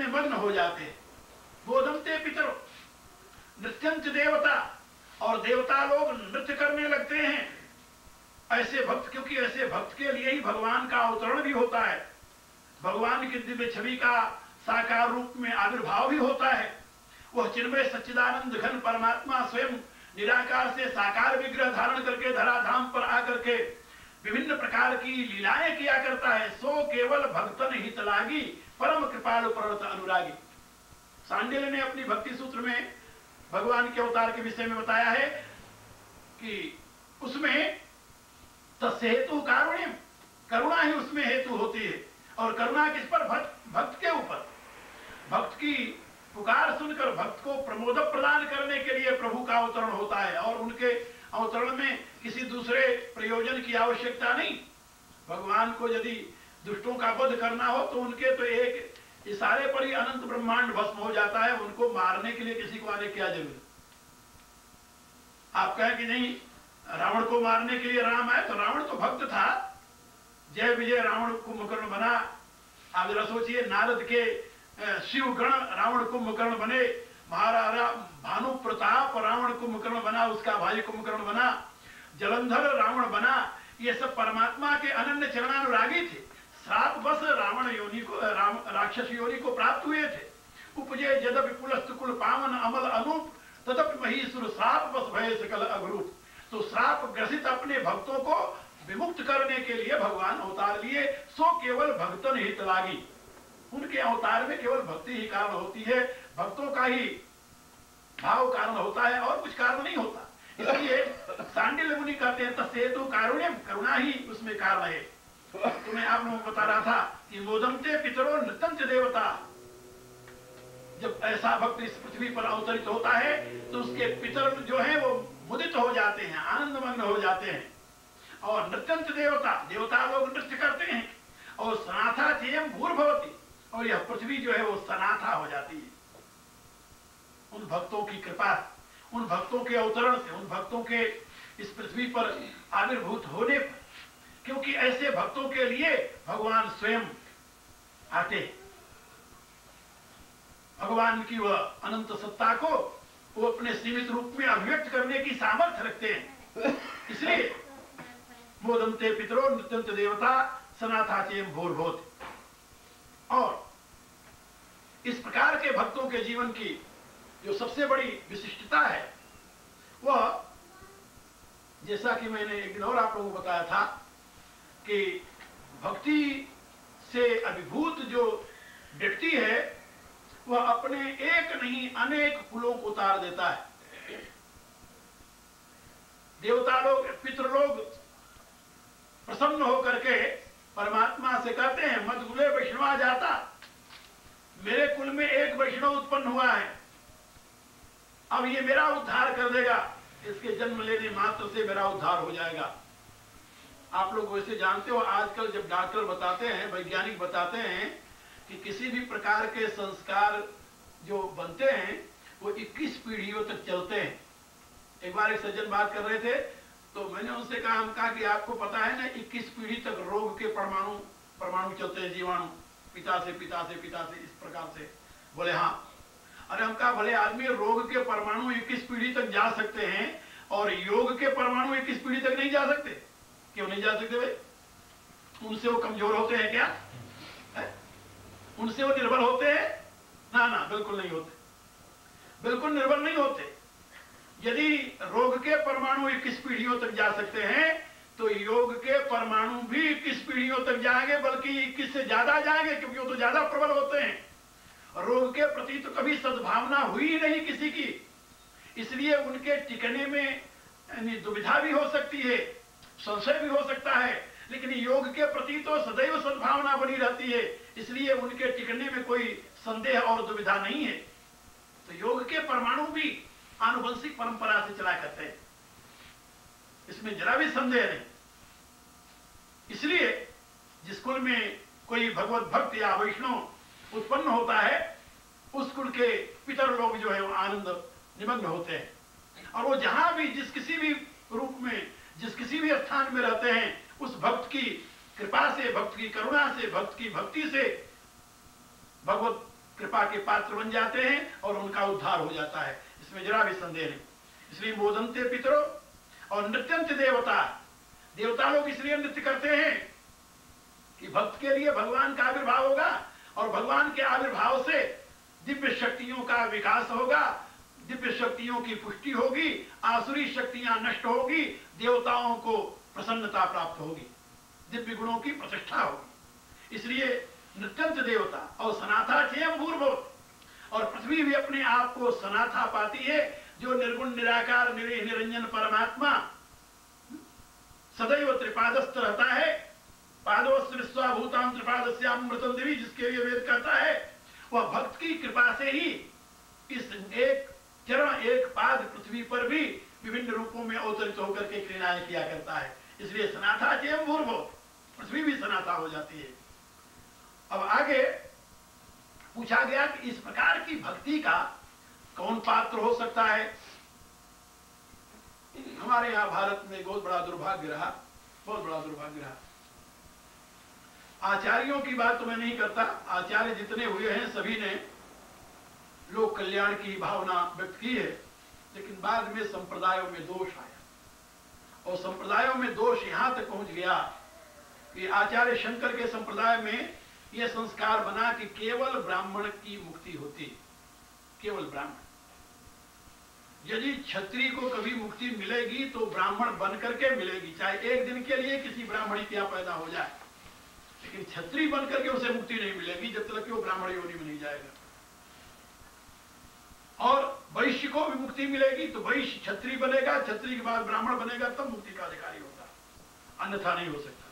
में मग्न हो जाते हैं। बोधमते पितरो नृत्यंच देवता, और देवता लोग नृत्य करने लगते हैं ऐसे भक्त, क्योंकि ऐसे भक्त के लिए ही भगवान का अवतरण भी होता है, भगवान की दिव्य छवि का साकार रूप में आविर्भाव भी होता है। वह चिन्मय सच्चिदानंद घन परमात्मा स्वयं निराकार से साकार विग्रह धारण करके धराधाम पर आकर के विभिन्न प्रकार की लीलाएं किया करता है। सो केवल भक्तन हित लागी परम कृपालु प्रवृत्त अनुरागी। सांडिल्य ने अपनी भक्ति सूत्र में भगवान के अवतार के विषय में बताया है कि उसमें तस्य हेतु कारुण्यम, करुणा ही उसमें हेतु होती है। और करुणा किस पर? भक्त के ऊपर। भक्त की पुकार सुनकर भक्त को प्रमोद प्रदान करने के लिए प्रभु का अवतरण होता है, और उनके अवतरण में किसी दूसरे प्रयोजन की आवश्यकता नहीं। भगवान को यदि दुष्टों का वध करना हो तो उनके तो एक इशारे पर ही अनंत ब्रह्मांड भस्म हो जाता है, उनको मारने के लिए किसी को आने क्या जरूरत? आप कहें कि नहीं रावण को मारने के लिए राम आए, तो रावण तो भक्त था। जय विजय रावण कुंभकर्ण बना। आप जरा सोचिए, नारद के शिव गण रावण कुंभकर्ण बने, महाराजा भानु प्रताप रावण कुंभकर्ण बना, उसका भाई कुंभकर्ण बना, जलंधर रावण बना। ये सब परमात्मा के अनन्य चरणानुरागी थे। श्राप बस रावण योनि को, राक्षस योनि को प्राप्त हुए थे। उपजे यद्यपि पुलस्त कुल पावन अमल अनूप, तदपि महीसुर श्राप बस भय सकल अघरूप। तो श्राप ग्रसित अपने भक्तों को विमुक्त करने के लिए भगवान अवतार लिए। सो केवल भक्तन हित लागी, उनके अवतार में केवल भक्ति ही कारण होती है, भक्तों का ही भाव कारण होता है, और कुछ कारण नहीं होता। इसलिए सांडिल्य मुनि कहते हैं तस्य हेतु कारुण्यम, करुणा ही उसमें कारण है। तो मैं आप लोगों को बता रहा था कि मोदमते पितरो नृत्यंच देवता। जब ऐसा भक्त इस पृथ्वी पर अवतरित होता है तो उसके पितर जो है वो मुदित हो जाते हैं, आनंदमग्न हो जाते हैं। और नृत्यंच देवता, देवता लोग नृत्य करते हैं। और सनाथा चेयम भूर्भवती, और यह पृथ्वी जो है वो सनाथा हो जाती है उन भक्तों की कृपा, उन भक्तों के अवतरण से, उन भक्तों के इस पृथ्वी पर आविर्भूत होने पर। क्योंकि ऐसे भक्तों के लिए भगवान स्वयं आते, भगवान की वह अनंत सत्ता को वो अपने सीमित रूप में अभिव्यक्त करने की सामर्थ्य रखते हैं। इसलिए मोदमते पितरो नृत्यंत देवता सनाथाचेम भूर्भूत। और इस प्रकार के भक्तों के जीवन की जो सबसे बड़ी विशिष्टता है वह, जैसा कि मैंने एक दिन और आप लोगों को बताया था कि भक्ति से अभिभूत जो व्यक्ति है वह अपने एक नहीं अनेक कुलों को उतार देता है। देवता लोग, पितृ लोग प्रसन्न होकर के परमात्मा से कहते हैं मद कुले वैष्णवा जाता, मेरे कुल में एक वैष्णव उत्पन्न हुआ है, अब ये मेरा उद्धार कर देगा, इसके जन्म लेने मात्र से मेरा उद्धार हो जाएगा। आप लोग वैसे जानते हो, आजकल जब डॉक्टर बताते हैं, वैज्ञानिक बताते हैं कि किसी भी प्रकार के संस्कार जो बनते हैं वो 21 पीढ़ियों तक चलते हैं। एक बार एक सज्जन बात कर रहे थे तो मैंने उनसे कहा, हम कहा कि आपको पता है ना 21 पीढ़ी तक रोग के परमाणु चलते हैं, जीवाणु पिता से पिता से पिता से, इस प्रकार से। बोले हाँ। अरे हम कहा भले आदमी रोग के परमाणु 21 पीढ़ी तक जा सकते हैं और योग के परमाणु 21 पीढ़ी तक नहीं जा सकते। क्यों नहीं जा सकते भाई? उनसे वो कमजोर होते हैं क्या? उनसे वो निर्बल होते हैं? ना ना, बिल्कुल नहीं होते, बिल्कुल निर्बल नहीं होते। यदि रोग के परमाणु 21 पीढ़ियों तक जा सकते हैं तो योग के परमाणु भी 21 पीढ़ियों तक जाएंगे, बल्कि 21 से ज्यादा जाएंगे, क्योंकि वो तो ज्यादा प्रबल होते हैं। रोग के प्रति तो कभी सद्भावना हुई ही नहीं किसी की, इसलिए उनके टिकने में दुविधा भी हो सकती है, संशय भी हो सकता है, लेकिन योग के प्रति तो सदैव सद्भावना बनी रहती है, इसलिए उनके टिकने में कोई संदेह और दुविधा नहीं है। तो योग के परमाणु भी आनुवंशिक परंपरा से चला करते हैं, इसमें जरा भी संदेह नहीं। इसलिए जिस कुल में कोई भगवत भक्त या वैष्णव उत्पन्न होता है उस कुल के पितर लोग जो है वो आनंद निमग्न होते हैं। और वो जहां भी जिस किसी भी रूप में जिस किसी भी स्थान में रहते हैं उस भक्त की कृपा से, भक्त की करुणा से, भक्त की भक्ति से भगवत कृपा के पात्र बन जाते हैं और उनका उद्धार हो जाता है, इसमें जरा भी संदेह नहीं। इसलिए मोदंते पितरो और नृत्यंत देवता, देवता लोग इसलिए नृत्य करते हैं कि भक्त के लिए भगवान का आविर्भाव होगा और भगवान के आविर्भाव से दिव्य शक्तियों का विकास होगा, दिव्य शक्तियों की पुष्टि होगी, आसुरी शक्तियां नष्ट होगी, देवताओं को प्रसन्नता प्राप्त होगी, दिव्य गुणों की प्रतिष्ठा होगी। इसलिए नृत्यंत देवता और सनाथा चेम भूर्भुव, और पृथ्वी भी अपने आप को सनाथा पाती है, जो निर्गुण निराकार निरीह निरंजन परमात्मा सदैव त्रिपादस्थ रहता है। पादोस्थ विश्वाभूताम त्रिपादस्यामृतम देवी, जिसके लिए वेद कहता है, वह भक्त की कृपा से ही इस एक चरण एक पाद पृथ्वी पर भी विभिन्न रूपों में अवतरित होकर के क्रीड़ाएं किया करता है। इसलिए सनाथा चेम भूर्भुव, पृथ्वी भी सनाथा हो जाती है। अब आगे पूछा गया कि इस प्रकार की भक्ति का कौन पात्र हो सकता है। हमारे यहां भारत में बहुत बड़ा दुर्भाग्य रहा, बहुत बड़ा दुर्भाग्य रहा। आचार्यों की बात तो मैं नहीं करता, आचार्य जितने हुए हैं सभी ने लोक कल्याण की भावना व्यक्त की है, लेकिन बाद में संप्रदायों में दोष आया और संप्रदायों में दोष यहां तक पहुंच गया कि आचार्य शंकर के संप्रदाय में यह संस्कार बना कि केवल ब्राह्मण की मुक्ति होती है, केवल ब्राह्मण। यदि क्षत्रिय को कभी मुक्ति मिलेगी तो ब्राह्मण बनकर के मिलेगी, चाहे एक दिन के लिए किसी ब्राह्मणी क्या पैदा हो जाए, लेकिन क्षत्रिय बनकर के उसे मुक्ति नहीं मिलेगी जब तक कि वो ब्राह्मण योनि में नहीं जाएगा। और वैश्य को भी मुक्ति मिलेगी तो वैश्य क्षत्रिय बनेगा, क्षत्रिय के बाद ब्राह्मण बनेगा, तब मुक्ति का अधिकारी होगा, अन्यथा नहीं हो सकता।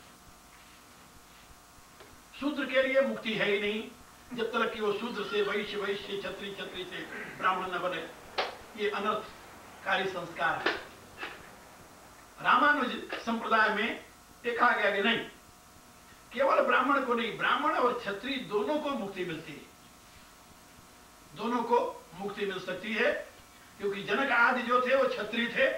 शूद्र के लिए मुक्ति है ही नहीं जब तक कि वो शूद्र से वैश्य, वैश्य क्षत्रिय, क्षत्रिय से ब्राह्मण न बने। ये अनर्थकारी संस्कार है। रामानुज संप्रदाय में देखा गया कि नहीं, केवल ब्राह्मण को नहीं, ब्राह्मण और क्षत्रिय दोनों को मुक्ति मिलती है, दोनों को मुक्ति मिल सकती है, क्योंकि जनक आदि जो थे वो क्षत्रिय थे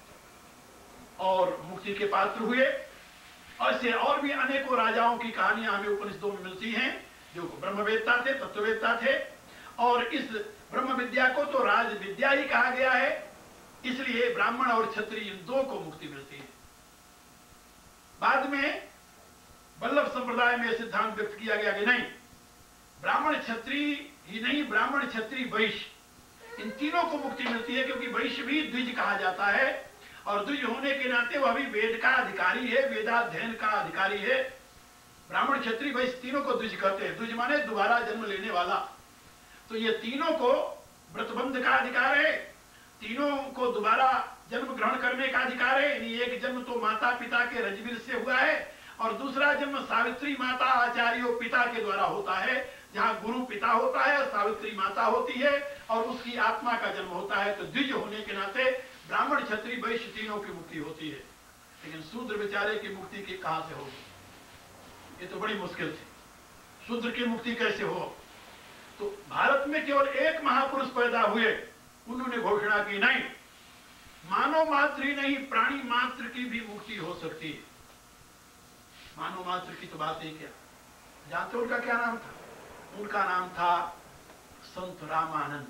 और मुक्ति के पात्र हुए। ऐसे और भी अनेकों राजाओं की कहानियां हमें उपनिषदों में मिलती हैं जो ब्रह्मवेत्ता थे, तत्ववेत्ता थे, और इस ब्रह्म विद्या को तो राज विद्या ही कहा गया है। इसलिए ब्राह्मण और क्षत्रिय इन दो को मुक्ति मिलती है। बाद में वल्लभ संप्रदाय में सिद्धांत व्यक्त किया गया कि नहीं, ब्राह्मण क्षत्रिय ही नहीं, ब्राह्मण क्षत्रिय वैश्य, इन तीनों को मुक्ति मिलती है, क्योंकि वैश्य भी द्विज कहा जाता है और द्विज होने के नाते वह भी वेद का अधिकारी है, वेदाध्ययन का अधिकारी है। ब्राह्मण क्षत्रिय वैश्य तीनों को द्विज कहते हैं। द्विज माने दोबारा जन्म लेने वाला। तो ये तीनों को व्रतबंध का अधिकार है, तीनों को दोबारा जन्म ग्रहण करने का अधिकार है। यानी एक जन्म तो माता पिता के रजबीर से हुआ है और दूसरा जन्म सावित्री माता आचार्यों पिता के द्वारा होता है, जहां गुरु पिता होता है, सावित्री माता होती है और उसकी आत्मा का जन्म होता है। तो द्विज होने के नाते ब्राह्मण क्षत्रिय वैश्य तीनों की मुक्ति होती है। लेकिन शूद्र बेचारे की मुक्ति की कहां से होगी, ये तो बड़ी मुश्किल थी। शूद्र की मुक्ति कैसे हो? तो भारत में केवल एक महापुरुष पैदा हुए, उन्होंने घोषणा की नहीं, मानव मात्र ही नहीं प्राणी मात्र की भी मुक्ति हो सकती है। मानव मात्र की तो बात ही क्या, जानते हो उनका क्या नाम था? उनका नाम था संत रामानंद,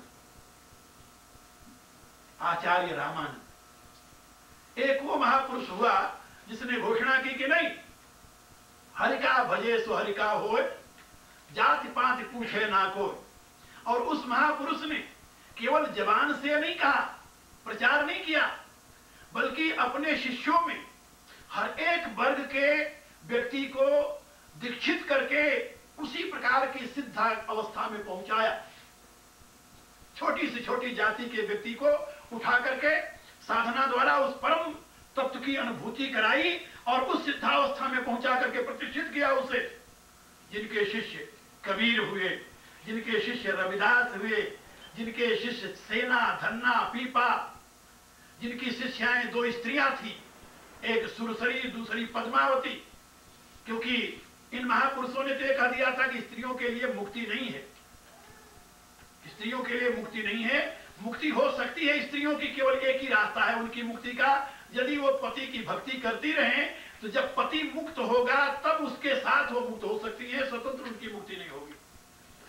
आचार्य रामानंद। एक वो महापुरुष हुआ जिसने घोषणा की कि नहीं, हरि का भजे सो हरि का होए, जाति पाति पूछे ना कोई। और उस महापुरुष ने केवल जबान से नहीं कहा, प्रचार नहीं किया, बल्कि अपने शिष्यों में हर एक वर्ग के व्यक्ति को दीक्षित करके उसी प्रकार की सिद्ध अवस्था में पहुंचाया। छोटी से छोटी जाति के व्यक्ति को उठा करके साधना द्वारा उस परम तत्व की अनुभूति कराई और उस सिद्धावस्था में पहुंचा करके प्रतिष्ठित किया उसे। जिनके शिष्य कबीर हुए, जिनके शिष्य रविदास हुए, जिनके शिष्य सेना, धन्ना, पीपा, जिनकी शिष्याएं दो स्त्रियां थी, एक सुरसरी दूसरी पद्मावती, क्योंकि इन महापुरुषों ने तो कह दिया था कि स्त्रियों के लिए मुक्ति नहीं है, स्त्रियों के लिए मुक्ति नहीं है। मुक्ति हो सकती है स्त्रियों की, केवल एक ही रास्ता है उनकी मुक्ति का, यदि वो पति की भक्ति करती रहें तो जब पति मुक्त होगा तब उसके साथ वो मुक्त हो सकती है, स्वतंत्र उनकी मुक्ति नहीं होगी।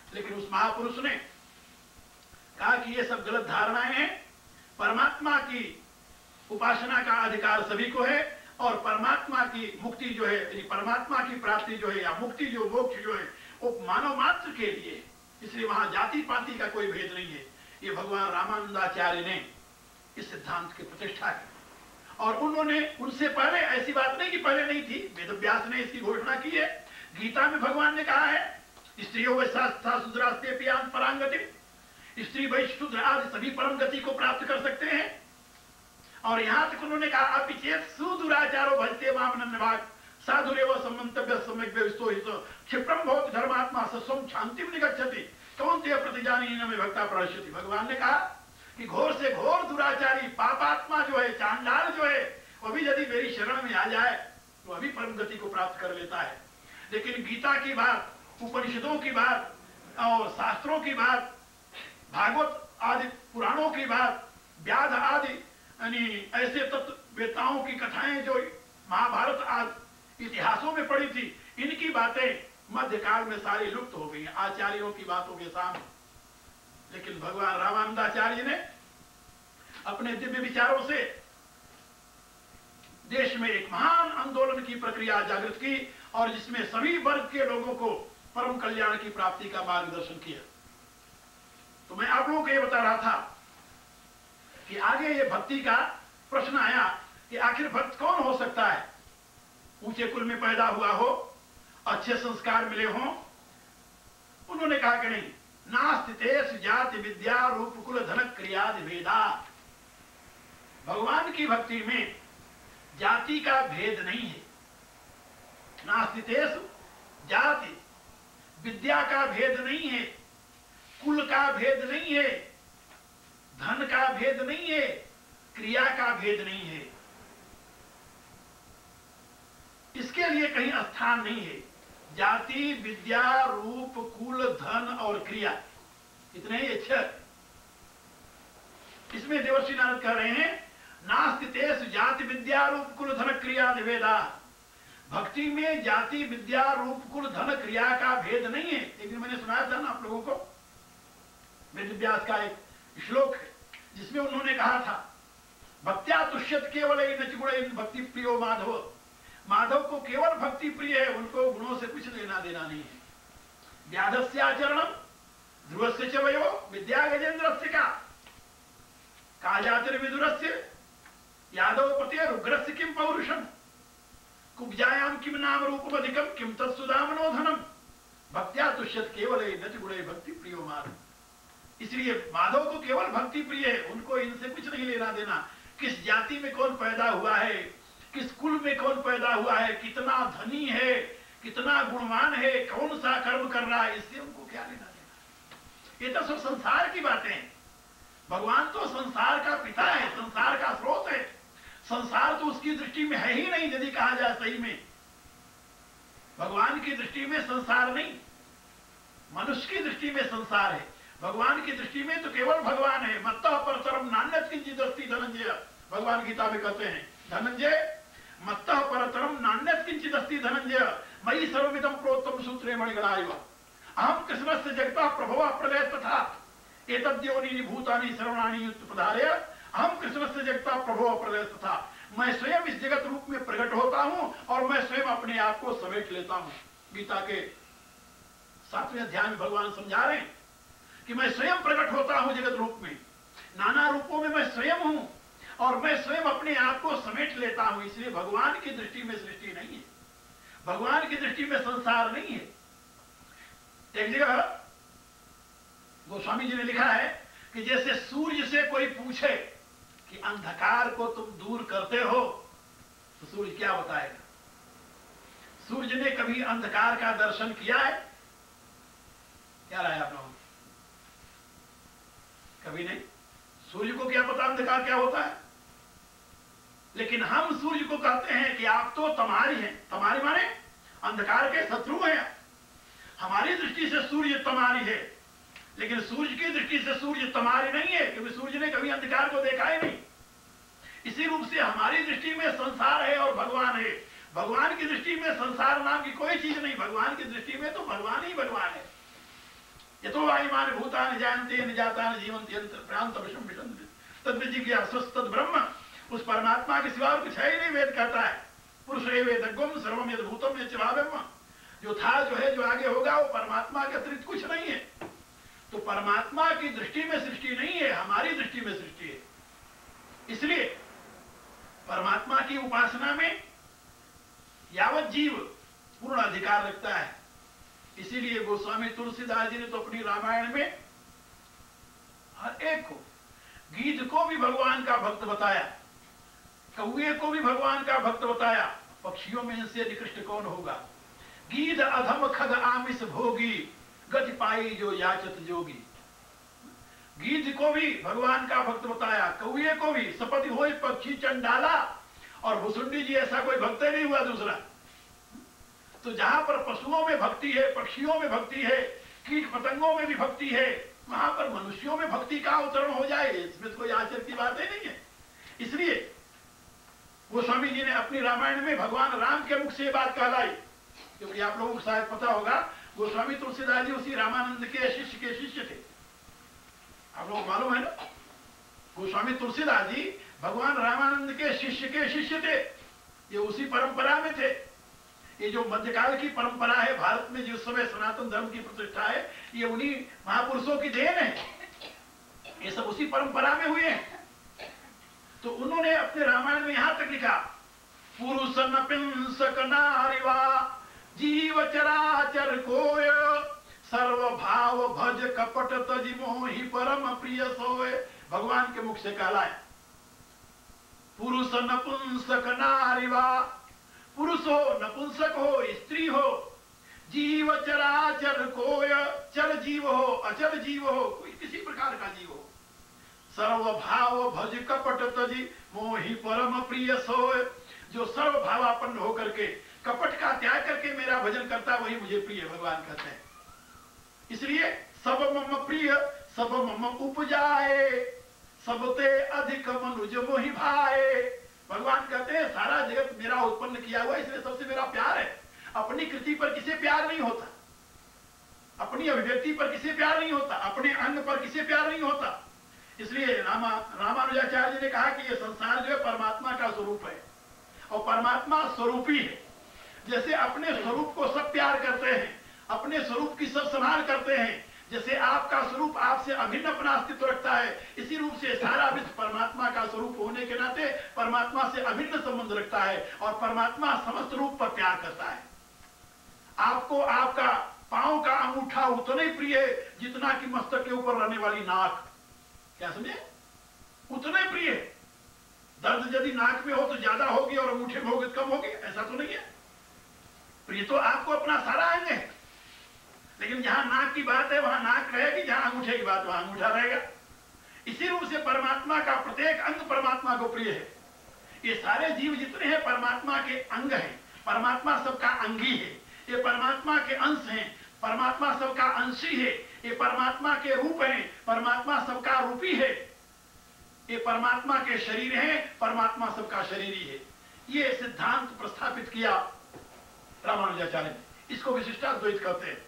लेकिन उस महापुरुष ने कहा कि ये सब गलत धारणाएं हैं। परमात्मा की उपासना का अधिकार सभी को है और परमात्मा की मुक्ति जो है, यानी परमात्मा की प्राप्ति जो है या मुक्ति जो मोक्ष जो है वो मानव मात्र के लिए है। इसलिए वहां जाति पाति का कोई भेद नहीं है। ये भगवान रामानंदाचार्य ने इस सिद्धांत की प्रतिष्ठा की और उन्होंने उनसे पहले, ऐसी बात नहीं कि पहले नहीं थी, वेदव्यास ने इसकी घोषणा की है। गीता में भगवान ने कहा है स्त्रियों वैशास्त्रास्ते पियान परांगति, स्त्री वैश्य शूद्र आदि सभी परम गति को प्राप्त कर सकते हैं। और यहां तक उन्होंने कहा अपिचेत सुदुराचारो भजते वामन भाग साधुरेव सम्मंतव्य सम्यक व्यवस्थो हितो क्षिप्रम भवति धर्मात्मा सस्वम शांतिम निगच्छति कौन्तेय प्रतिजानी में भक्ता प्रहस्यति। भगवान ने कहा कि घोर से घोर दुराचारी पापात्मा जो है, चांडाल जो है, वो भी यदि मेरी शरण में आ जाए तो अभी परम गति को प्राप्त कर लेता है। लेकिन गीता की बात, उपनिषदों की बात और शास्त्रों की बात, भागवत आदि पुराणों की बात, व्याध आदि यानी ऐसे तत्ववेताओं की कथाएं जो महाभारत आदि इतिहासों में पड़ी थी, इनकी बातें मध्यकाल में सारी लुप्त हो गई आचार्यों की बातों के सामने। लेकिन भगवान रामानंदाचार्य ने अपने दिव्य विचारों से देश में एक महान आंदोलन की प्रक्रिया जागृत की और जिसमें सभी वर्ग के लोगों को परम कल्याण की प्राप्ति का मार्गदर्शन किया। तो मैं आप लोगों को यह बता रहा था कि आगे ये भक्ति का प्रश्न आया कि आखिर भक्त कौन हो सकता है। ऊंचे कुल में पैदा हुआ हो, अच्छे संस्कार मिले हों। उन्होंने कहा कि नहीं, नास्तितेषु जाति विद्या रूप कुल धन क्रियादि भेदा। भगवान की भक्ति में जाति का भेद नहीं है। नास्तितेषु जाति विद्या का भेद नहीं है, कुल का भेद नहीं है, धन का भेद नहीं है, क्रिया का भेद नहीं है। इसके लिए कहीं स्थान नहीं है। जाति विद्या रूप कुल धन और क्रिया, इतने ही अच्छे। इसमें देवर्षि नारद कह रहे हैं नास्तितेषु जाति विद्या रूप कुल धन क्रिया निवेदा। भक्ति में जाति विद्या रूप कुल धन क्रिया का भेद नहीं है। एक दिन मैंने सुनाया था ना आप लोगों को, वेदव्यास का एक श्लोक है जिसमें उन्होंने कहा था भक्त्या तुष्यत केवल गुण भक्ति प्रियो माधव। माधव को केवल भक्ति प्रिय है, उनको गुणों से कुछ लेना देना नहीं है। व्याधस्याचरणम ध्रुवस्य च वयो विद्या गजेन्द्रस्य का जातिर्विदुरस्य यादव पते रुग्रस्य किम पौरुषम कुब्जायाम किम नाम रूपमधिकम किम तत्सुदामनोधनम भक्त्या तुष्यत केवल गुण भक्ति प्रियो माधव। इसलिए माधव को केवल भक्ति प्रिय है, उनको इनसे कुछ नहीं लेना देना। किस जाति में कौन पैदा हुआ है, किस कुल में कौन पैदा हुआ है, कितना धनी है, कितना गुणवान है, कौन सा कर्म कर रहा है, इससे उनको क्या लेना देना। ये तो सब संसार की बातें हैं। भगवान तो संसार का पिता है, संसार का स्रोत है। संसार तो उसकी दृष्टि में है ही नहीं। यदि कहा जाए सही में भगवान की दृष्टि में संसार नहीं, मनुष्य की दृष्टि में संसार है। भगवान की दृष्टि में तो केवल भगवान है। मत्तः परतरम नान्यत् किंचित् अस्ति धनंजय। भगवान गीता में कहते हैं धनंजय मत्तः परतरम नान्यत् किंचित् अस्ति धनंजय मयि सर्वमिदं प्रोक्तं सूत्रे मणिगणाइव अहम कृष्णस्य जगतः प्रभवः प्रलयः तथा एतद्योनीनि भूतानि सर्वाणि उत्पदार्य अहम कृष्णस्य जगतः प्रभवः प्रलयः तथा। मैं स्वयं इस जगत रूप में प्रकट होता हूं और मैं स्वयं अपने आप को समेट लेता हूं। गीता के 7वें अध्याय में भगवान समझा रहे हैं कि मैं स्वयं प्रकट होता हूं जगत रूप में, नाना रूपों में मैं स्वयं हूं और मैं स्वयं अपने आप को समेट लेता हूं। इसलिए भगवान की दृष्टि में सृष्टि नहीं है, भगवान की दृष्टि में संसार नहीं है। एक जगह गोस्वामी जी ने लिखा है कि जैसे सूर्य से कोई पूछे कि अंधकार को तुम दूर करते हो तो सूर्य क्या बताएगा। सूर्य ने कभी अंधकार का दर्शन किया है? क्या राय आप लोगों की? कभी नहीं। सूर्य को क्या पता अंधकार क्या होता है। लेकिन हम सूर्य को कहते हैं कि आप तो तमारी हैं। तमारी माने अंधकार के शत्रु हैं। हमारी दृष्टि से सूर्य तमारी है, लेकिन सूर्य की दृष्टि से सूर्य तमारी नहीं है, क्योंकि सूर्य ने कभी अंधकार को देखा ही नहीं। इसी रूप से हमारी दृष्टि में संसार है और भगवान है। भगवान की दृष्टि में संसार नाम की कोई चीज नहीं। भगवान की दृष्टि में तो भगवान ही भगवान है। यतो वायुमान भूतानि जानते न जाता न जीवंत यंत्र प्रांत विषम विषम तद्विजिज्ञा तद ब्रह्म। उस परमात्मा के सिवा और कुछ है ही नहीं। वेद कहता है पुरुष वेदज्ञम सर्वम यद भूतम यच्च भाव्यम। जो था जो है जो आगे होगा वो परमात्मा के अतिरिक्त कुछ नहीं है। तो परमात्मा की दृष्टि में सृष्टि नहीं है, हमारी दृष्टि में सृष्टि है। इसलिए परमात्मा की उपासना में यावत जीव पूर्ण अधिकार रखता है। इसीलिए गोस्वामी तुलसीदास जी ने तो अपनी रामायण में हर एक को, गीध को भी भगवान का भक्त बताया, कौए को भी भगवान का भक्त बताया। पक्षियों में इनसे निकृष्ट कौन होगा। गीध अधम खग आमिष भोगी गति पाई जो याचत जोगी। गीध को भी भगवान का भक्त बताया, कौए को भी। सपति होए पक्षी चंडाला, और भुसुंडी जी ऐसा कोई भक्त नहीं हुआ दूसरा। तो जहां पर पशुओं में भक्ति है, पक्षियों में भक्ति है, कीट पतंगों में भी भक्ति है, वहां पर मनुष्यों में भक्ति का अवतरण हो जाए, इसमें कोई आश्चर्य की बात नहीं है। इसलिए गोस्वामी जी ने अपनी रामायण में भगवान राम के मुख से ये बात कहलाई। क्योंकि आप लोगों को शायद पता होगा गोस्वामी तुलसीदास जी उसी रामानंद के शिष्य थे। आप लोगों को मालूम है ना, गोस्वामी तुलसीदास जी भगवान रामानंद के शिष्य थे। ये उसी परंपरा में थे। ये जो मध्यकाल की परंपरा है भारत में, जिस समय सनातन धर्म की प्रतिष्ठा है, ये उन्हीं महापुरुषों की देन है। ये सब उसी परंपरा में हुए हैं। तो उन्होंने अपने रामायण में यहां तक लिखा, पुरुष नपुंसक नारिवा जीव चराचर कोय सर्व भाव भज कपट तज मोहि परम प्रिय सोय। भगवान के मुख से कहलाए पुरुष नपुंसक नारिवा। पुरुष हो, नपुंसक हो, स्त्री हो, जीव चराचर कोय, चल जीव हो, अचल जीव हो, कोई किसी प्रकार का जीव हो, सर्व भाव भज कपट तजी मोहि परम प्रिय सोय। जो सर्व भावापन्न होकर के कपट का त्याग करके मेरा भजन करता वही मुझे प्रिय, भगवान कहते हैं। इसलिए सब मम प्रिय सब मम उपजाए, सबते अधिक मनुज मोहि भाए। भगवान कहते हैं सारा जगत मेरा उत्पन्न किया हुआ, इसलिए सबसे मेरा प्यार है। अपनी कृति पर किसी प्यार नहीं होता, अपनी अभिव्यक्ति पर किसी प्यार नहीं होता, अपने अंग पर किसी प्यार नहीं होता। इसलिए रामानुजाचार्य जी ने कहा कि ये संसार जो है परमात्मा का स्वरूप है और परमात्मा स्वरूपी है। जैसे अपने स्वरूप को सब प्यार करते हैं, अपने स्वरूप की सब संभाल करते हैं, जैसे आपका स्वरूप आपसे अभिन्न अपना अस्तित्व रखता है, इसी रूप से सारा विश्व परमात्मा का स्वरूप होने के नाते परमात्मा से अभिन्न संबंध रखता है और परमात्मा समस्त रूप पर प्यार करता है। आपको आपका पांव का अंगूठा उतना ही प्रिय है जितना कि मस्तक के ऊपर रहने वाली नाक। क्या समझे? उतना ही प्रिय है। दर्द यदि नाक में हो तो ज्यादा होगी और अंगूठे में होगी तो कम होगी, ऐसा तो नहीं है। प्रिय तो आपको अपना सारा अंग है, लेकिन जहां नाक की बात है वहां नाक रहेगी, जहां अंगूठे की बात वहां अंगूठा रहेगा। इसी रूप से परमात्मा का प्रत्येक अंग परमात्मा को प्रिय है। ये सारे जीव जितने हैं परमात्मा के अंग हैं, परमात्मा सबका अंगी है, ये परमात्मा के अंश हैं, परमात्मा सबका अंशी है, ये परमात्मा के रूप हैं, परमात्मा सबका रूपी है, ये परमात्मा के शरीर हैं, परमात्मा सबका शरीरी है। ये सिद्धांत प्रस्थापित किया रामानुजाचार्य ने। इसको विशिष्टाद्वैत कहते हैं।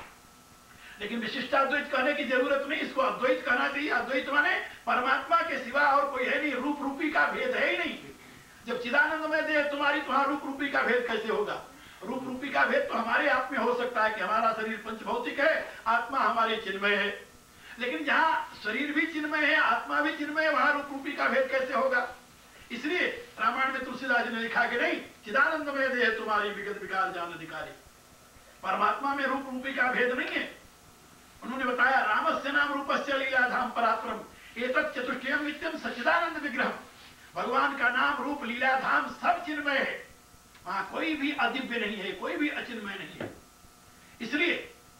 लेकिन विशिष्टाद्वैत कहने की जरूरत नहीं, इसको अद्वैत कहना चाहिए। अद्वैत माने परमात्मा के सिवा और कोई है नहीं, रूप रूपी का भेद है ही नहीं। जब चिदानंदमय देह तुम्हारी, तुम्हारा रूप रूपी का भेद कैसे होगा? रूप रूपी का भेद तो हमारे आप में हो सकता है कि हमारा शरीर पंचभौतिक है, आत्मा हमारी चिन्मय है। लेकिन जहां शरीर भी चिन्मय है, आत्मा भी चिन्मय है, वहां रूप रूपी का भेद कैसे होगा? इसलिए रामायण में तुलसीदास जी ने लिखा कि नहीं, चिदानंदमय देह तुम्हारी विगत विकार जान अधिकारी। परमात्मा में रूप रूपी का भेद नहीं है। उन्होंने बताया रामस्य नाम रूपस्य लीलाधाम पराक्रम एतत् चतुष्टयम नित्यम सच्चिदानंद विग्रह। भगवान का नाम रूप लीलाधाम सब चिन्मय है, वहां कोई भी अदिव्य नहीं है, कोई भी अचिन्मय नहीं है। इसलिए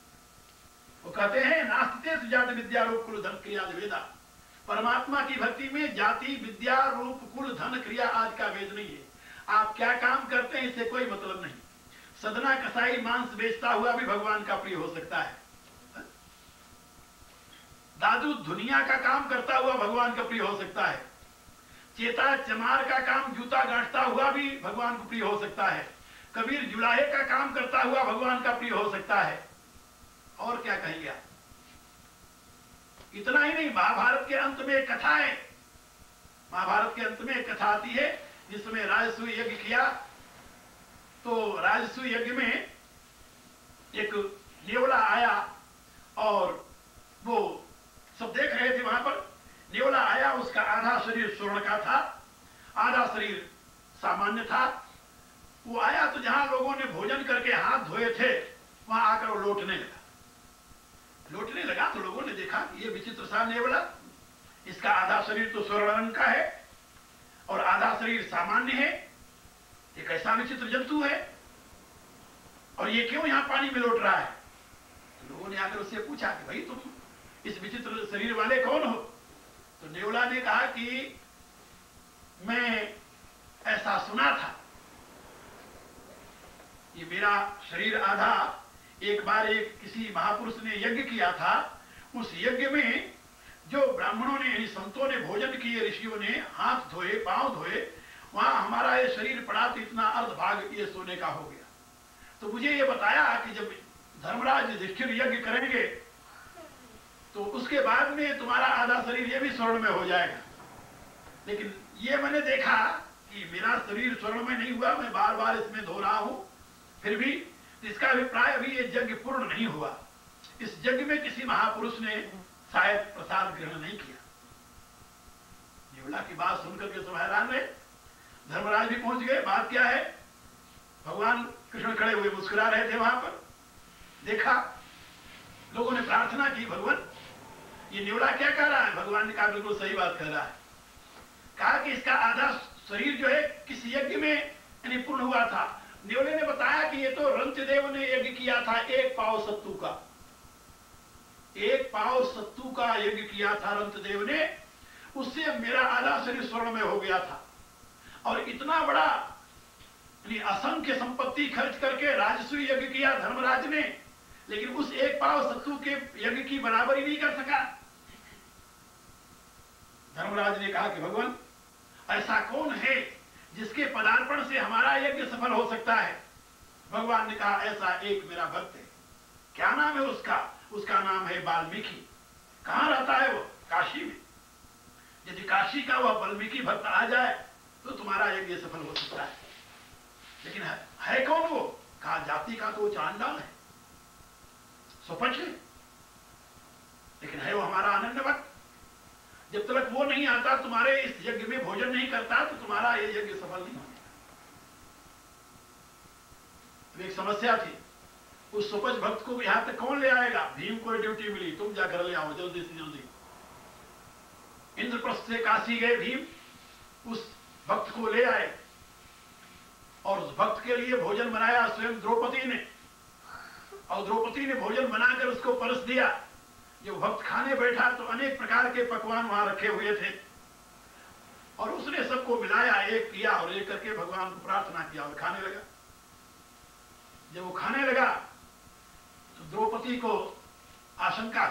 वो कहते हैं नास्ते जाति विद्या रूप कुल धन क्रिया वेदा। परमात्मा की भक्ति में जाति विद्या रूप कुल धन क्रिया आदि का भेद नहीं है। आप क्या काम करते हैं इससे कोई मतलब नहीं। सदना कसाई मांस बेचता हुआ भी भगवान का प्रिय हो सकता है। दादू दुनिया का काम करता हुआ भगवान का प्रिय हो सकता है। चेता चमार का काम जूता गांठता हुआ भी भगवान को प्रिय हो सकता है। कबीर जुलाहे का काम करता हुआ भगवान का प्रिय हो सकता है। और क्या कहेंगे आप? इतना ही नहीं, महाभारत के अंत में एक कथा है, महाभारत के अंत में एक कथा आती है जिसमें राजसूय यज्ञ किया। तो राजसूय यज्ञ में एक नेवला आया और वो सब देख रहे थे वहां पर। नेवला आया, उसका आधा शरीर स्वर्ण का था, आधा शरीर सामान्य था। वो आया तो जहां लोगों ने भोजन करके हाथ धोए थे वहां आकर वो लौटने लगा। तो लोगों ने देखा ये विचित्र सा नेवला, इसका आधा शरीर तो स्वर्ण रंग का है और आधा शरीर सामान्य है, ये कैसा विचित्र जंतु है और ये क्यों यहां पानी में लौट रहा है। तो लोगों ने आकर उससे पूछा कि भाई तुम इस विचित्र शरीर वाले कौन हो। तो नेवला ने कहा कि मैं ऐसा सुना था, ये मेरा शरीर आधा एक बार एक किसी महापुरुष ने यज्ञ किया था, उस यज्ञ में जो ब्राह्मणों ने यानी संतों ने भोजन किए, ऋषियों ने हाथ धोए, पांव धोए, वहां हमारा ये शरीर पड़ा तो इतना अर्धभाग ये सोने का हो गया। तो मुझे ये बताया कि जब धर्मराज युधिष्ठिर यज्ञ करेंगे तो उसके बाद में तुम्हारा आधा शरीर ये भी स्वर्ण में हो जाएगा। लेकिन ये मैंने देखा कि मेरा शरीर स्वर्ण में नहीं हुआ, मैं बार बार इसमें धो रहा हूं, फिर भी इसका अभिप्राय अभी ये यज्ञ पूर्ण नहीं हुआ। इस यज्ञ में किसी महापुरुष ने शायद प्रसाद ग्रहण नहीं किया। नेवला की बात सुनकर के सब हैरान रहे। धर्मराज भी पहुंच गए। बात क्या है? भगवान कृष्ण खड़े हुए मुस्कुरा रहे थे वहां पर। देखा, लोगों ने प्रार्थना की, भगवान ये नेवला क्या कह रहा है? भगवान ने कहा बिल्कुल सही बात कह रहा है। कहा कि इसका आधा शरीर जो है किस यज्ञ में यानी पूर्ण हुआ था। नेवले ने बताया कि ये तो रंतदेव ने यज्ञ किया था, एक पाव सत्तू का यज्ञ किया था रंतदेव ने, उससे मेरा आधा शरीर स्वर्ण में हो गया था। और इतना बड़ा असंख्य संपत्ति खर्च करके राजसूय यज्ञ किया धर्मराज ने, लेकिन उस एक पाव सत्तू के यज्ञ की बराबरी नहीं कर सका। धर्मराज ने कहा कि भगवान ऐसा कौन है जिसके पदार्पण से हमारा यज्ञ सफल हो सकता है। भगवान ने कहा ऐसा एक मेरा भक्त है। क्या नाम है उसका? उसका नाम है वाल्मीकि। कहां रहता है वो? काशी में। यदि काशी का वह वाल्मीकि भक्त आ जाए तो तुम्हारा यज्ञ सफल हो सकता है। लेकिन है कौन वो? कहा जाति का तो चांडाल है, सुपच है, लेकिन है वो हमारा अनन्य भक्त। जब तक वो नहीं आता, तुम्हारे इस यज्ञ में भोजन नहीं करता, तो तुम्हारा ये यज्ञ सफल नहीं होगा। तो एक समस्या थी, उस सुपच भक्त को यहां तक कौन ले आएगा? भीम को ड्यूटी मिली, तुम जाकर ले आओ जल्दी से जल्दी। इंद्रप्रस्थ से काशी गए भीम, उस भक्त को ले आए और उस भक्त के लिए भोजन बनाया स्वयं द्रौपदी ने। और द्रौपदी ने भोजन बनाकर उसको परस दिया। जब भक्त खाने बैठा तो अनेक प्रकार के पकवान वहां रखे हुए थे और उसने सबको मिलाया, एक किया और एक करके भगवान को प्रार्थना किया और खाने लगा। जब वो खाने लगा तो द्रौपदी को आशंका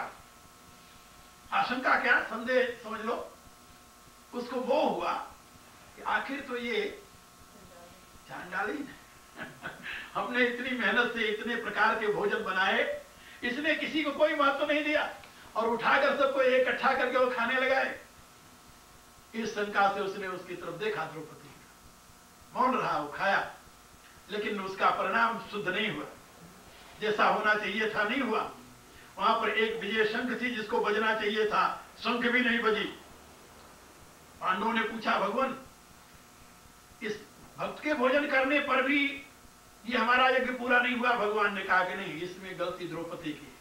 क्या, संदेह समझ लो। उसको वो हुआ कि आखिर तो ये चांडाली है। हमने इतनी मेहनत से इतने प्रकार के भोजन बनाए, इसने किसी को कोई महत्व नहीं दिया और उठाकर सबको इकट्ठा करके वो खाने लगाए। इस शंका से उसने उसकी तरफ देखा, द्रौपदी मौन रहा, वो खाया, लेकिन उसका परिणाम शुद्ध नहीं हुआ, जैसा होना चाहिए था नहीं हुआ। वहां पर एक विजय शंख थी जिसको बजना चाहिए था, शंख भी नहीं बजी। पांडवों ने पूछा भगवान इस भक्त के भोजन करने पर भी ये हमारा यज्ञ पूरा नहीं हुआ। भगवान ने कहा कि नहीं, इसमें गलती द्रौपदी की।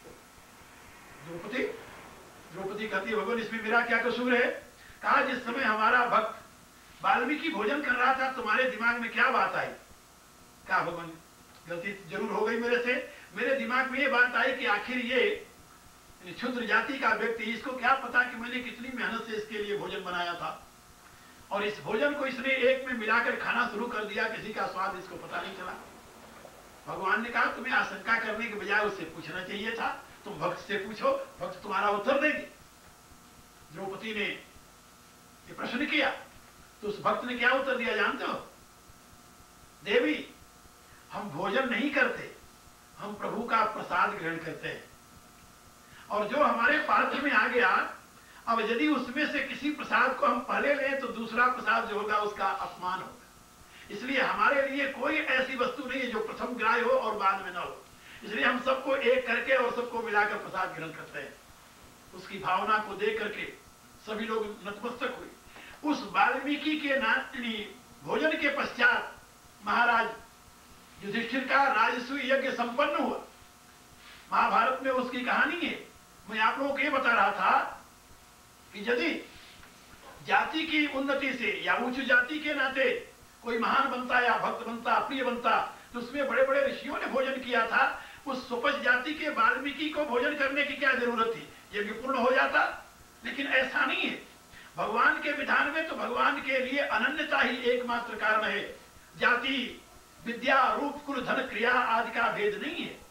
द्रौपदी कहती है भगवान इसमें मेरा क्या कसूर है? कहा जिस समय हमारा भक्त वाल्मीकि भोजन कर रहा था तुम्हारे दिमाग में क्या बात आई? कहा भगवान गलती जरूर हो गई मेरे से। मेरे दिमाग में ये बात आई कि आखिर ये क्षुद्र जाति का व्यक्ति, इसको क्या पता कि मैंने कितनी मेहनत से इसके लिए भोजन बनाया था और इस भोजन को इसने एक में मिलाकर खाना शुरू कर दिया, किसी का स्वाद इसको पता नहीं चला। भगवान ने कहा तुम्हें आशंका करने के बजाय उससे पूछना चाहिए था, तुम भक्त से पूछो, भक्त तुम्हारा उत्तर देगी। द्रौपदी ने ये प्रश्न किया तो उस भक्त ने क्या उत्तर दिया जानते हो? देवी हम भोजन नहीं करते, हम प्रभु का प्रसाद ग्रहण करते हैं। और जो हमारे पात्र में आ गया, अब यदि उसमें से किसी प्रसाद को हम पहले लें तो दूसरा प्रसाद जो होगा उसका अपमान होगा। इसलिए हमारे लिए कोई ऐसी वस्तु नहीं है जो प्रथम ग्राह्य हो और बाद में न हो। इसलिए हम सबको एक करके और सबको मिलाकर प्रसाद ग्रहण करते हैं। उसकी भावना को देख करके सभी लोग नतमस्तक हुए। उस वाल्मीकि के भोजन के पश्चात महाराज युधिष्ठिर का राजसूय यज्ञ संपन्न हुआ। महाभारत में उसकी कहानी है। मैं आप लोगों को ये बता रहा था कि यदि जाति की उन्नति से या उच्च जाति के नाते कोई महान बनता या भक्त बनता, प्रिय बनता, तो उसमें बड़े बड़े ऋषियों ने भोजन किया था। उस सुपच जाति के वाल्मीकि को भोजन करने की क्या जरूरत थी? यज्ञ पूर्ण हो जाता। लेकिन ऐसा नहीं है। भगवान के विधान में तो भगवान के लिए अनन्यता ही एकमात्र कारण है। जाति, विद्या, रूप, कुल, धन, क्रिया आदि का भेद नहीं है।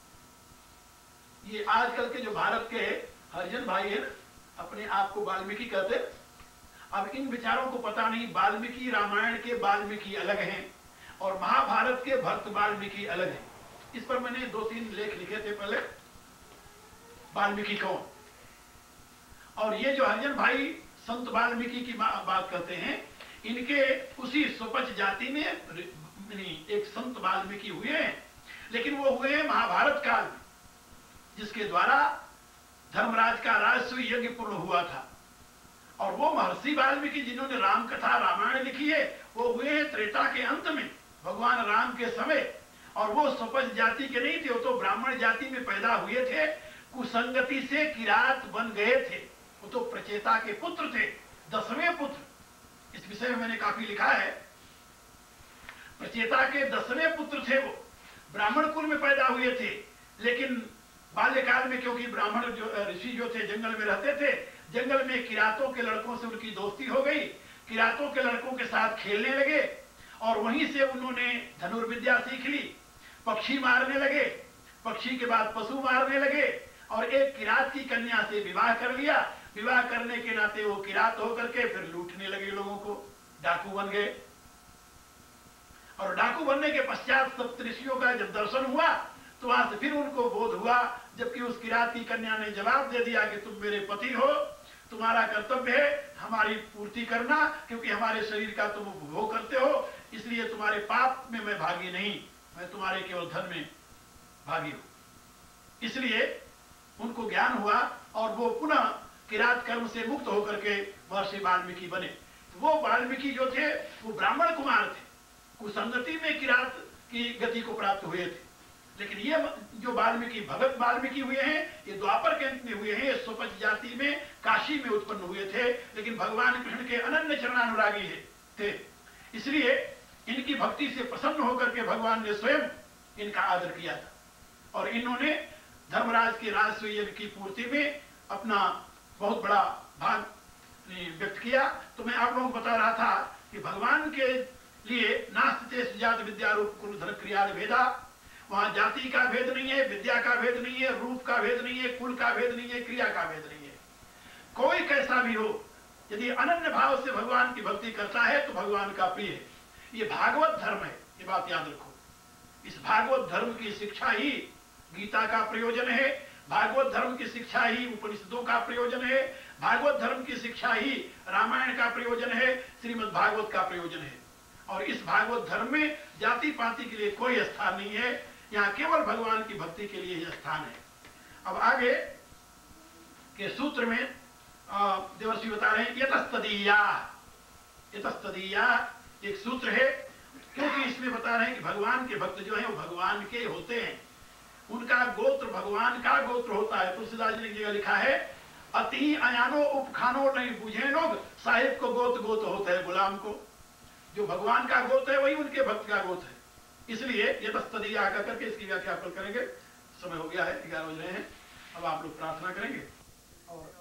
ये आजकल के जो भारत के हरिजन भाई है, अपने आप को वाल्मीकि कहते। अब इन विचारों को पता नहीं, वाल्मीकि रामायण के वाल्मीकि अलग हैं और महाभारत के भक्त वाल्मीकि अलग हैं। इस पर मैंने 2-3 लेख लिखे थे पहले, वाल्मीकि कौन। और ये जो हरिजन भाई संत वाल्मीकि की बात करते हैं, इनके उसी सुपच जाति में एक संत वाल्मीकि हुए हैं, लेकिन वो हुए हैं महाभारत काल में, जिसके द्वारा धर्मराज का राजसूय यज्ञ पूर्ण हुआ था। और वो महर्षि वाल्मीकि जिन्होंने राम कथा रामायण लिखी है, वो हुए हैं त्रेता के अंत में, भगवान राम के समय। और वो सुपच जाति के नहीं थे, वो तो ब्राह्मण जाति में पैदा हुए थे, कुसंगति से किरात बन गए थे। वो तो प्रचेता के पुत्र थे, 10वें पुत्र। इस विषय में मैंने काफी लिखा है। प्रचेता के 10वें पुत्र थे वो, ब्राह्मण कुल में पैदा हुए थे। लेकिन बाल्यकाल में, क्योंकि ब्राह्मण जो ऋषि जो थे जंगल में रहते थे, जंगल में किरातों के लड़कों से उनकी दोस्ती हो गई। किरातों के लड़कों के साथ खेलने लगे और वहीं से उन्होंने धनुर्विद्या सीख ली। पक्षी मारने लगे, पक्षी के बाद पशु मारने लगे और एक किरात की कन्या से विवाह कर लिया। विवाह करने के नाते वो किरात होकर के फिर लूटने लगे लोगों को, डाकू बन गए। और डाकू बनने के पश्चात सप्तऋषियों का जब दर्शन हुआ तो वहां से फिर उनको बोध हुआ, जबकि उस किरात की कन्या ने जवाब दे दिया कि तुम मेरे पति हो, तुम्हारा कर्तव्य है हमारी पूर्ति करना, क्योंकि हमारे शरीर का तुम उपभोग करते हो, इसलिए तुम्हारे पाप में मैं भागी नहीं, मैं तुम्हारे केवल धन में भागी हूं। इसलिए उनको ज्ञान हुआ और वो पुनः किरात कर्म से मुक्त होकर के महर्षि वाल्मीकि बने। तो वो वाल्मीकि जो थे वो ब्राह्मण कुमार थे, कुसंगति में किरात की गति को प्राप्त हुए थे। लेकिन ये जो वाल्मीकि भगत वाल्मीकि हुए हैं, ये द्वापर के अंत में हुए हैं। ये सुपच जाति में काशी में उत्पन्न हुए थे, लेकिन भगवान कृष्ण के अनन्य चरणानुरागी थे। इसलिए इनकी भक्ति से प्रसन्न होकर के भगवान ने स्वयं इनका आदर किया था और इन्होंने धर्मराज के राजसूय यज्ञ की पूर्ति में अपना बहुत बड़ा भाग व्यक्त किया। तो मैं आप लोगों को बता रहा था कि भगवान के लिए नास्ते सुजात विद्या रूप कुल धन क्रिया भेदा। वहां जाति का भेद नहीं है, विद्या का भेद नहीं है, रूप का भेद नहीं है, कुल का भेद नहीं है, क्रिया का भेद नहीं है। कोई कैसा भी हो, यदि अनन्य भाव से भगवान की भक्ति करता है तो भगवान का प्रिय है। ये भागवत धर्म है, ये बात याद रखो। इस भागवत धर्म की शिक्षा ही गीता का प्रयोजन है, भागवत धर्म की शिक्षा ही उपनिषदों का प्रयोजन है, भागवत धर्म की शिक्षा ही रामायण का प्रयोजन है, श्रीमद् भागवत का प्रयोजन है। और इस भागवत धर्म में जाति पाति के लिए कोई स्थान नहीं है, यहाँ केवल भगवान की भक्ति के लिए ही स्थान है। अब आगे के सूत्र में देवर्षि बता रहे हैं यतस्तदीया। यतस्तदीया एक सूत्र है, क्योंकि इसमें बता रहे हैं कि भगवान के भक्त जो हैं वो भगवान के होते हैं, उनका गोत्र भगवान का गोत्र होता है। तुलसीदास जी ने जगह लिखा है, अति अयानो उपखानो नहीं बुझे लोग, साहिब को गोत्र गोत्र होता है गुलाम को। जो भगवान का गोत्र है वही उनके भक्त का गोत्र है। इसलिए ये तस्तदीया आकर करके इसकी व्याख्या करेंगे। समय हो गया है, 11 बज रहे हैं। अब आप लोग प्रार्थना करेंगे और